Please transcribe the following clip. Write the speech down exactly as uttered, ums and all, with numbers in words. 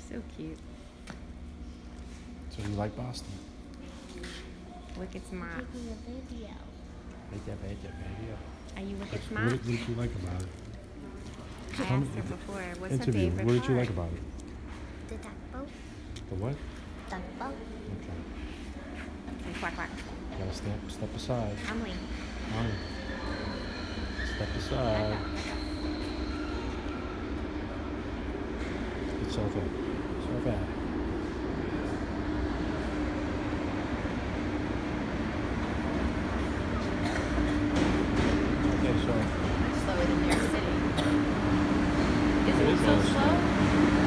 So cute. So you like Boston? Look, it's Ma. Taking a video. Video, video, video. Are you with its What, Ma? did, what did you like about it? I Tell asked me- her before. What's Interview. her favorite What did part? you like about it? The duck boat. The what? Duck boat. Okay. And quack quack. Gotta step, step aside. Emily. Mommy. Step aside. Get so fat. So fat. Okay, so Much slower than New York City. Is It it is so very slow?